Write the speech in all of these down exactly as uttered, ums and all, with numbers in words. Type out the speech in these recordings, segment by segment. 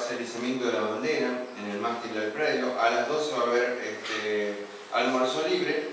ser el izamiento de la bandera en el mástil del predio. A las doce va a haber este, almuerzo libre.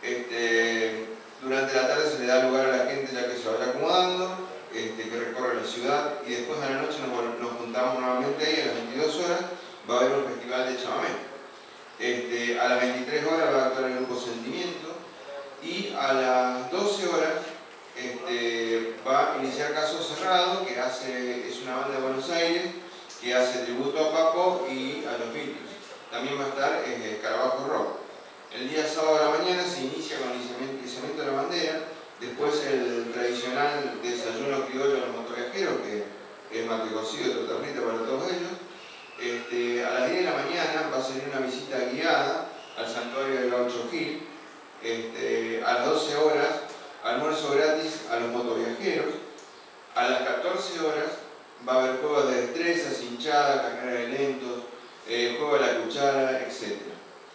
Este, durante la tarde se le da lugar a la gente ya que se vaya acomodando, este, que recorre la ciudad, y después a la noche nos, nos juntamos nuevamente ahí a las veintidós horas. Va a haber un festival de chamamé. Este, a las veintitrés horas va a actuar el grupo Sentimiento, y a las doce horas este, va a iniciar Caso Cerrado, que hace, es una banda de Buenos Aires que hace tributo a Papo y a los Beatles. También va a estar eh, Escarabajo Rock. El día sábado a la mañana se inicia con el izamiento, izamiento de la bandera, después el tradicional desayuno criollo a los motoviajeros, que es mate cocido y torta frita para todos ellos. Este, a las diez de la mañana va a salir una visita guiada al santuario del Gaucho Gil. Este, a las doce horas, almuerzo gratis a los motoviajeros. A las catorce horas va a haber juegos de destrezas, hinchadas, carrera de lentos, eh, juego de la cuchara, etcétera.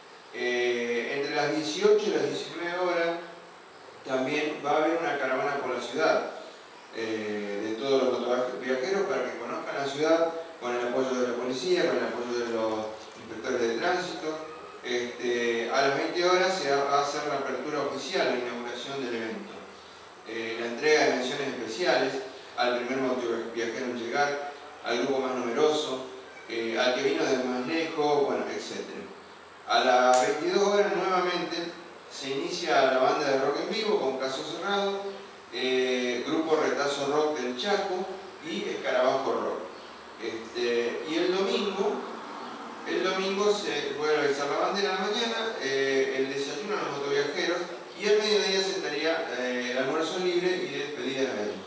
Eh, entre las dieciocho y las diecinueve horas también va a haber una caravana por la ciudad eh, de todos los motoviajeros para que conozcan la ciudad, con el apoyo de la policía, con el apoyo de los inspectores de tránsito. Este, a las veinte horas se va a hacer la apertura oficial, la inauguración del evento. Eh, la entrega de menciones especiales al primer motoviajero en llegar, al grupo más numeroso, eh, al que vino de más lejos, bueno, etcétera. A las veintidós horas nuevamente se inicia la banda de rock en vivo con Caso Cerrado, eh, grupo Retazo Rock del Chaco y Escarabajo Rock. Este, y el domingo, el domingo se vuelve a realizar la bandera en la mañana, eh, el desayuno a los motoviajeros, y al mediodía se estaría eh, el almuerzo libre y despedida de ellos.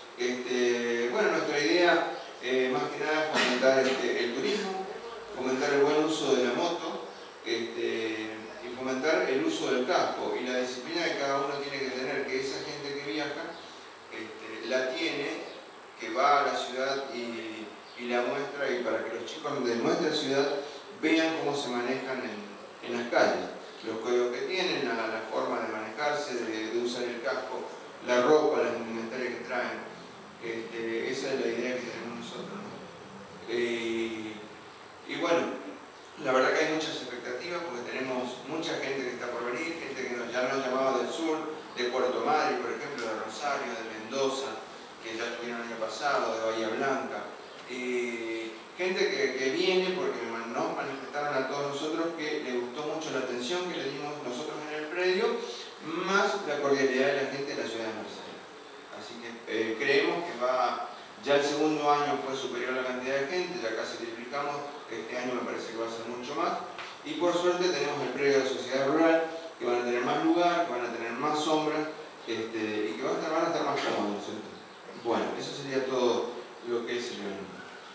Este, bueno, nuestra idea eh, más que nada es fomentar este, el turismo, fomentar el buen uso de la moto, este, y fomentar el uso del casco y la disciplina que cada uno tiene que tener, que esa gente que viaja este, la tiene, que va a la ciudad y, y la muestra, y para que los chicos de nuestra ciudad vean cómo se manejan en, en las calles, los códigos que tienen, la, la forma de manejarse, de, de usar el casco, la ropa, las indumentarias que traen. Este, esa es la idea que tenemos nosotros, ¿no? Eh, y bueno, la verdad que hay muchas expectativas porque tenemos mucha gente que está por venir, gente que nos, ya nos ha llamado del sur, de Puerto Madryn, por ejemplo, de Rosario, de Mendoza, que ya estuvieron el año pasado, de Bahía Blanca. Eh, gente que, que viene porque nos manifestaron a todos nosotros que les gustó mucho la atención que le dimos nosotros en el predio, más la cordialidad de la gente de la ciudad de Mercedes. Así que eh, creemos que va, ya el segundo año fue superior a la cantidad de gente, ya casi triplicamos, este año me parece que va a ser mucho más, y por suerte tenemos el predio de la sociedad rural, que van a tener más lugar, que van a tener más sombra, este, y que van a estar, van a estar más cómodos. Bueno, eso sería todo lo que es el evento.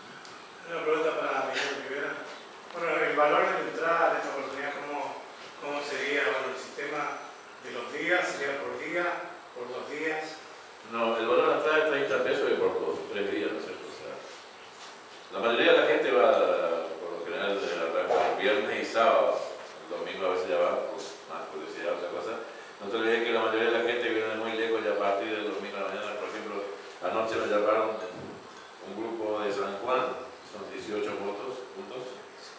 Una pregunta para Miguel Rivera. Bueno, el valor de la entrada de esta oportunidad, ¿cómo, cómo sería? Bueno, el sistema de los días, ¿sería por día, por dos días? No, el valor de la entrada es treinta pesos y por dos, tres días, ¿no es cierto? O sea, la mayoría de la gente va, por lo general, el viernes y sábado. El domingo a veces ya va, por más curiosidad, otra cosa. No te olvides que la mayoría de la gente viene de muy lejos ya a partir del domingo a la mañana. Por ejemplo, anoche nos llamaron un grupo de San Juan, son dieciocho motos juntos.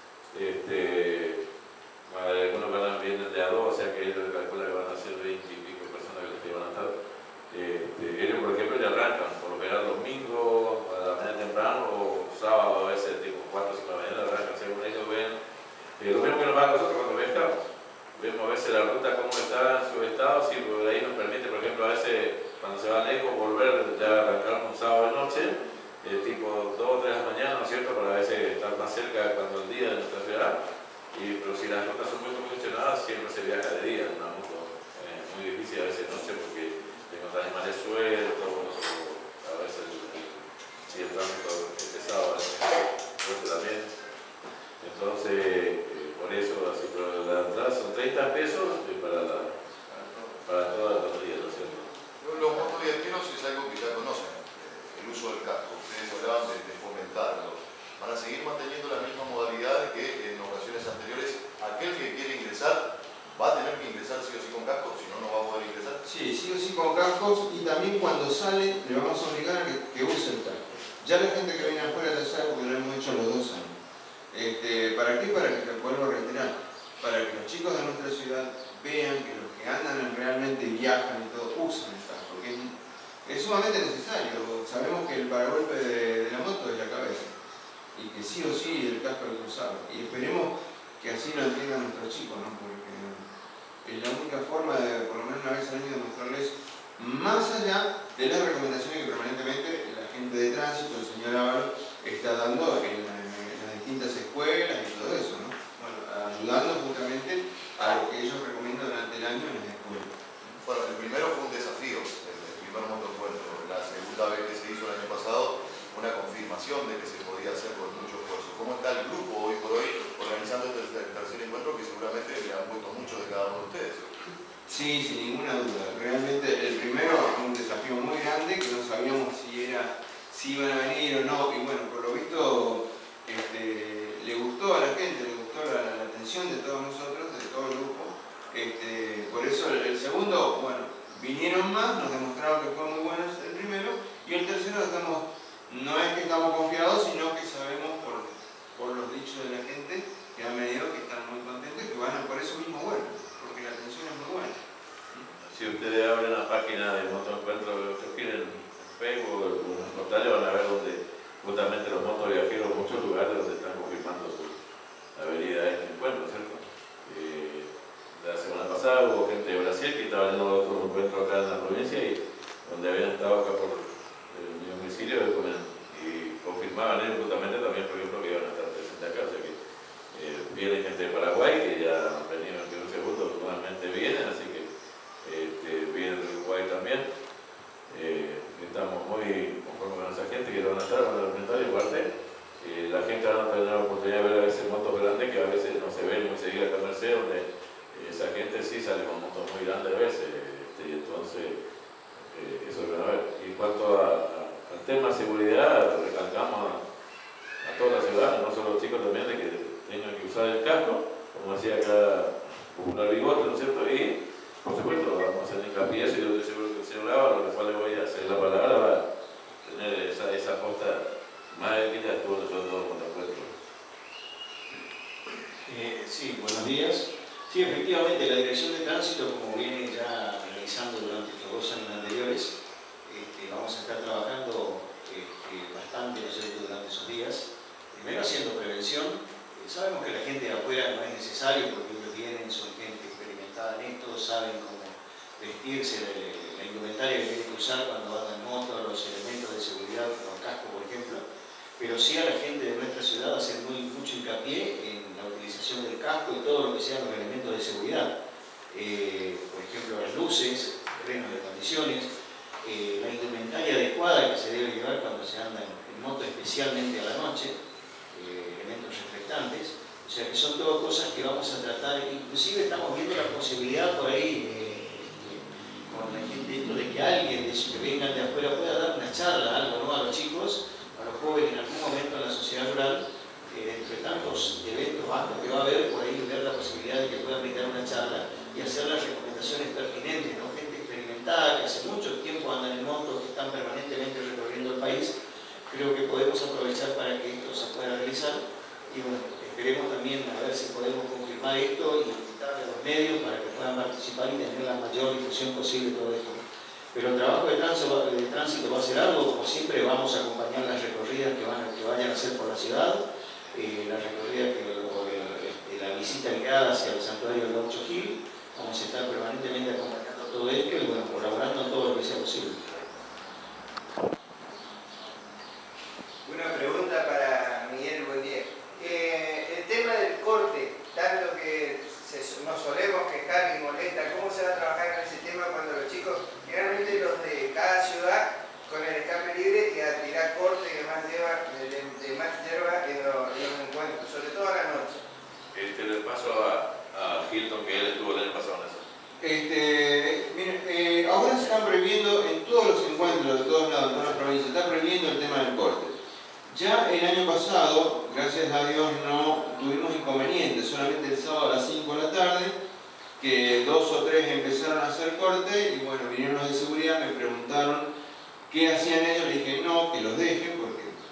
Este, algunos van, vienen de a dos, o sea que ellos calculan que van a ser veinte y pico personas que van a estar. Este, ellos, por ejemplo, ya arrancan, por lo general domingo a la mañana temprano o sábado a veces tipo cuatro o cinco de la mañana arrancan, según ellos ven. Eh, lo mismo que nos pasa a nosotros cuando viajamos. Vemos a veces la ruta cómo está en su estado, sí, porque ahí nos permite, por ejemplo, a veces cuando se va lejos volver, ya arrancar un sábado de noche, eh, tipo dos o tres de la mañana, ¿no es cierto?, para a veces estar más cerca cuando el día de nuestra ciudad. Y, pero si las rutas son muy congestionadas, siempre se viaja de día en una moto. Es eh, muy difícil a veces de noche porque tengo animales sueltos, o a veces si el tránsito es pesado, a veces fuerte también. Entonces, eh, por eso, así, pero la entrada son treinta pesos para, la, para todos los días, ¿no es cierto? Los motoviajeros es algo que ya conocen, el uso del casco. Ustedes hablaban de, de fomentarlo. Van a seguir manteniendo la misma modalidad que en ocasiones anteriores. Aquel que quiere ingresar va a tener que ingresar sí o sí con casco, si no, no va a poder ingresar. Sí, sí o sí con cascos, y también cuando sale le vamos a obligar a que, que use el casco. Ya la gente que viene afuera ya sabe porque lo hemos hecho los dos años. Este, ¿Para qué? Para que, te vuelvo a reiterar, para que los chicos de nuestra ciudad vean que los que andan realmente viajan y todo usan el casco, porque es, es sumamente necesario. Sabemos que el paragolpe de, de la moto es la cabeza y que sí o sí el casco hay que usarlo, y esperemos que así lo entiendan nuestros chicos, ¿no? Porque es la única forma de, por lo menos una vez al año, demostrarles, más allá de las recomendaciones que permanentemente la gente de tránsito, el señor Ávalo, está dando en, en las distintas escuelas y todo eso, ¿no? Bueno, ayudando justamente a lo que ellos recomiendan durante el año en las escuelas. Bueno, el primero fue un desafío, el, el primer motoencuentro. La segunda vez que se hizo el año pasado, una confirmación de que se podía hacer con mucho esfuerzo. ¿Cómo está el grupo hoy por hoy organizando este tercer encuentro que seguramente le han puesto mucho de cada uno de ustedes? Sí, sin ninguna duda. Realmente el primero fue un desafío muy grande, que no sabíamos si era, si iban a venir o no, y bueno, por lo visto este, le gustó a la gente, le gustó la, la atención de todos nosotros, de todo el grupo. Este, por eso el, el segundo, bueno, vinieron más, nos demostraron que fue muy bueno el primero, y el tercero estamos, no es que estamos confiados, sino que sabemos por, por los dichos de la gente que han venido, que están muy contentos y que van a por eso mismo vuelven, porque la atención es muy buena. Si ustedes abren la página de Motoencuentro, que quieren Facebook o los portales, van a ver donde justamente los motoviajeros, muchos lugares donde están confirmando su habilidad de este encuentro, ¿cierto? Eh, la semana pasada hubo gente de Brasil que estaba en otro encuentro acá en la provincia y donde habían estado acá por el mi domicilio y confirmaban ellos justamente también, por ejemplo, que iban a estar presentes acá. O sea que eh, viene gente de Paraguay que ya han venido en un segundo, normalmente vienen, así que Este, viene de Uruguay también. Eh, estamos muy conformes con esa gente que van a estar, van a alimentar y aparte eh, la gente va a tener la oportunidad de ver a veces motos grandes que a veces no se ven muy seguidas acá en Mercedes, donde eh, esa gente sí sale con motos muy grandes a veces, este, y entonces eh, eso lo van a ver. Y en cuanto a, a, al tema de seguridad, recalcamos a, a toda la ciudad, no solo los chicos también, de que tengan que usar el casco, como decía acá Popular Bigote, ¿no es cierto? Y por supuesto, vamos a hacer hincapié, y yo estoy seguro que el señor Ávalo, al cual le voy a hacer la palabra, va a tener esa, esa aposta más que ya estuvo nosotros todos con el encuentro. Eh, sí, buenos días. Sí, efectivamente, la Dirección de Tránsito, como viene ya realizando durante estos dos años anteriores, este, vamos a estar trabajando este, bastante, ¿no es cierto?, durante esos días. Primero haciendo prevención. Eh, sabemos que la gente de afuera no es necesario porque ellos vienen, son gente experimentada en esto, saben cómo vestirse, la, la indumentaria que tienen que usar cuando andan en moto, los elementos de seguridad, los cascos, por ejemplo. Pero sí a la gente de nuestra ciudad hacer muy, mucho hincapié en la utilización del casco y todo lo que sean los elementos de seguridad. Eh, por ejemplo, las luces, frenos de condiciones, eh, la indumentaria adecuada que se debe llevar cuando se anda en, en moto, especialmente a la noche, eh, elementos reflectantes. O sea que son todas cosas que vamos a tratar, inclusive estamos viendo la posibilidad por ahí eh, con la gente esto de que alguien de esos que vengan de afuera pueda dar una charla, algo, ¿no?, a los chicos, a los jóvenes en algún momento en la sociedad rural, eh, entre tantos eventos vastos que va a haber, por ahí ver la posibilidad de que puedan brindar una charla y hacer las recomendaciones pertinentes, ¿no? Gente experimentada que hace mucho tiempo andan en moto, que están permanentemente recorriendo el país, creo que podemos aprovechar para que esto se pueda realizar y bueno, esperemos también a ver si podemos confirmar esto y invitar a los medios para que puedan participar y tener la mayor difusión posible de todo esto. Pero el trabajo de tránsito, de tránsito va a ser algo, como siempre vamos a acompañar las recorridas que, van, que vayan a hacer por la ciudad, eh, la recorrida, que, o el, la visita guiada hacia el santuario del Gaucho Gil, vamos a estar permanentemente acompañando todo esto y bueno, colaborando en todo lo que sea posible. Una pregunta para Miguel Buendier. Eh, el tema del corte, tanto que se, nos solemos quejar y molesta, ¿cómo se va a trabajar en ese tema cuando los chicos, generalmente los de cada ciudad, con el escape libre y a tirar corte que más lleva, de, de más hierba en los, en los encuentros, sobre todo a la noche? Este, le paso a, a Hilton, que él estuvo el año pasado en eso. Este, miren, eh, ahora se están prohibiendo en todos los encuentros de todos lados, en todas las provincias, se está prohibiendo el tema del corte. Ya el año pasado, gracias a Dios, no tuvimos inconvenientes, solamente el sábado a las cinco de la tarde, que dos o tres empezaron a hacer corte y bueno, vinieron los de seguridad, me preguntaron qué hacían ellos, le dije no, que los dejen, porque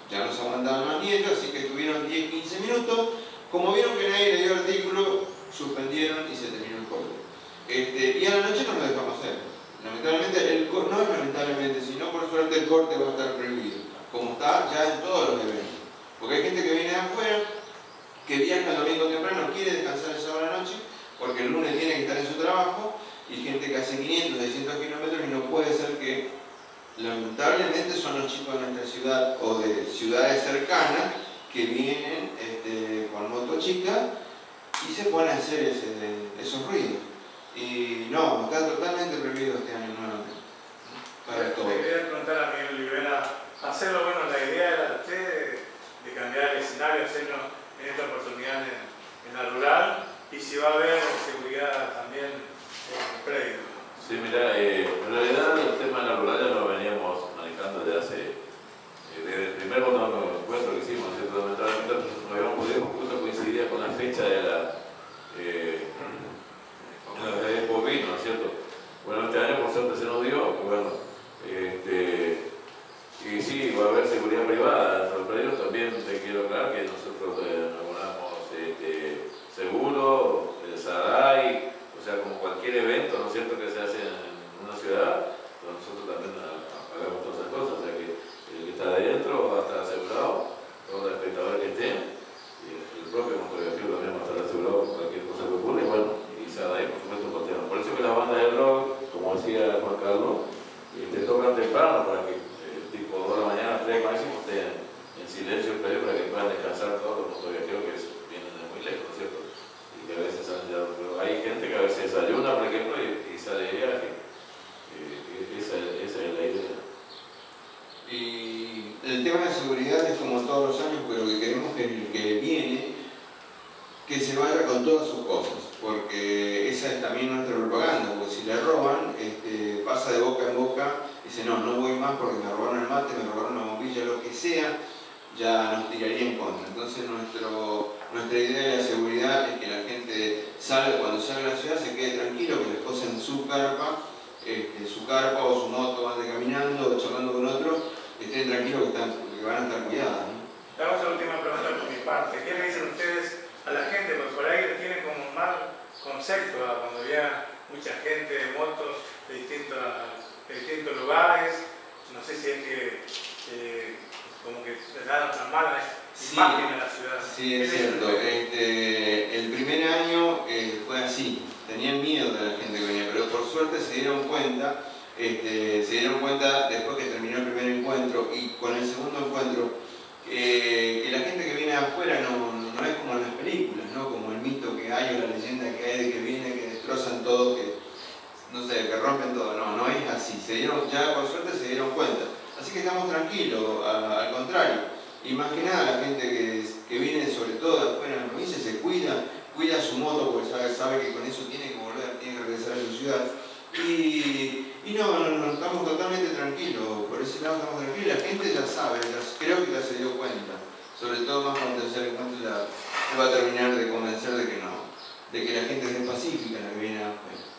ya no se aguantaban más ni ellos, así que estuvieron diez quince minutos. Como vieron que nadie le dio artículo, suspendieron y se terminó el corte. Este, y a la noche no lo dejamos hacer. Lamentablemente, el, no es lamentablemente, sino por suerte el corte va a estar prohibido, como está ya en todos los eventos. Porque hay gente que viene de afuera, que viaja el domingo temprano, quiere descansar el sábado a la noche, porque el lunes tiene que estar en su trabajo, y gente que hace quinientos, seiscientos kilómetros y no puede ser que, lamentablemente son los chicos de nuestra ciudad o de ciudades cercanas que vienen este, con moto chica y se ponen a hacer ese, esos ruidos. Y no, está totalmente prohibido este año nuevamente. Para todo. Le quería preguntar a Miguel Olivera, hacerlo, bueno, la idea era de usted de cambiar el escenario, hacerlo en esta oportunidad en, en la rural, y si va a haber seguridad también en el predio. Sí, mira, eh, en realidad el tema de la rural ya lo veníamos manejando desde hace, eh, desde el primer encuentro que hicimos, ¿cierto? Lamentablemente no habíamos podido, justo coincidía con la fecha de la, eh, de la bovino, ¿no es cierto? Bueno, este año por suerte se nos dio, bueno, este, y sí, va a haber seguridad privada en los predios. También te quiero aclarar que nosotros eh, abonamos este, seguro, el SADAI, o sea, como cualquier evento, ¿no es cierto?, que se hace en una ciudad, nosotros también pagamos todas esas cosas, o sea que el que está adentro va a estar asegurado, todos los espectadores que estén, y el propio motorizador también va a estar asegurado por cualquier cosa que ocurra, y bueno, y SADAI por supuesto por tema. Por eso que las bandas de rock, como decía Juan Carlos, te tocan temprano para que eh, tipo dos de la mañana, tres máximo, estén en silencio el predio para que puedan descansar todos los motoviajeros que vienen de muy lejos, ¿no es cierto? Que a veces salen ya, pero hay gente que a veces desayuna, por ejemplo, y, y sale de viaje. Eh, esa, esa es la idea. Y el tema de seguridad es como todos los años, pero que queremos que el que viene, que se vaya con todas sus cosas, porque esa es también nuestra propaganda, porque si le roban, este, pasa de boca en boca, dice no, no voy más porque me robaron el mate, me robaron una bombilla, lo que sea, ya nos tiraría en contra. Entonces nuestro, nuestra idea de la seguridad es que la gente salga, cuando salga a la ciudad se quede tranquilo, que les posen su carpa, este, su carpa o su moto, ande caminando o charlando con otros, estén tranquilos que, están, que van a estar cuidados, ¿no? Le hago esta última pregunta por mi parte. ¿Qué le dicen ustedes a la gente? Porque por ahí tienen como un mal concepto ¿no? Cuando había mucha gente de motos de distintos, de distintos lugares. No sé si es que eh, como que se dan tan mala sí, imagen a la ciudad. Sí, es cierto. Este, el primer año eh, fue así. Tenían miedo de la gente que venía, pero por suerte se dieron cuenta, este, se dieron cuenta después que terminó el primer encuentro y con el segundo encuentro, eh, que la gente que viene de afuera no, no es como en las películas, ¿no? Como el mito que hay o la leyenda que hay de que viene, que destrozan todo, que no sé, que rompen todo. No, no es así. Se dieron, ya por suerte se dieron cuenta. Así que estamos tranquilos, a, al contrario. Y más que nada la gente que, que viene sobre todo de afuera de la provincia se cuida, cuida su moto porque sabe, sabe que con eso tiene que volver, tiene que regresar a su ciudad. Y, y no, no, no, estamos totalmente tranquilos, por ese lado estamos tranquilos. La gente ya sabe, ya, creo que ya se dio cuenta. Sobre todo más cuando el tercer encuentro ya va a terminar de convencer de que no, de que la gente es pacífica la que viene afuera.